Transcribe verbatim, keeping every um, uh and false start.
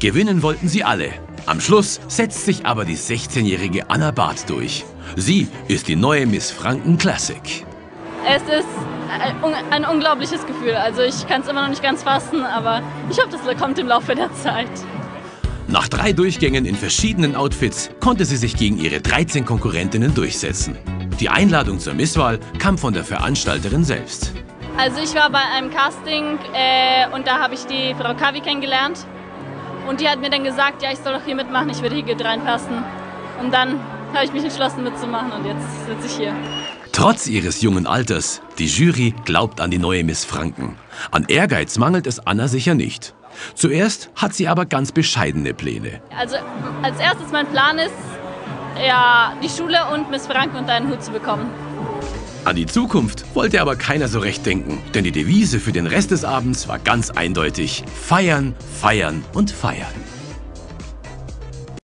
Gewinnen wollten sie alle. Am Schluss setzt sich aber die sechzehnjährige Anna Barth durch. Sie ist die neue Miss Franken Classic. Es ist ein unglaubliches Gefühl. Also ich kann es immer noch nicht ganz fassen, aber ich hoffe, das kommt im Laufe der Zeit. Nach drei Durchgängen in verschiedenen Outfits konnte sie sich gegen ihre dreizehn Konkurrentinnen durchsetzen. Die Einladung zur Misswahl kam von der Veranstalterin selbst. Also ich war bei einem Casting äh, und da habe ich die Frau Kavi kennengelernt. Und die hat mir dann gesagt, ja, ich soll doch hier mitmachen, ich würde hier gut reinpassen. Und dann habe ich mich entschlossen mitzumachen und jetzt sitze ich hier. Trotz ihres jungen Alters, die Jury glaubt an die neue Miss Franken. An Ehrgeiz mangelt es Anna sicher nicht. Zuerst hat sie aber ganz bescheidene Pläne. Also als erstes mein Plan ist, ja, die Schule und Miss Franken unter einen Hut zu bekommen. An die Zukunft wollte aber keiner so recht denken, denn die Devise für den Rest des Abends war ganz eindeutig: Feiern, feiern und feiern.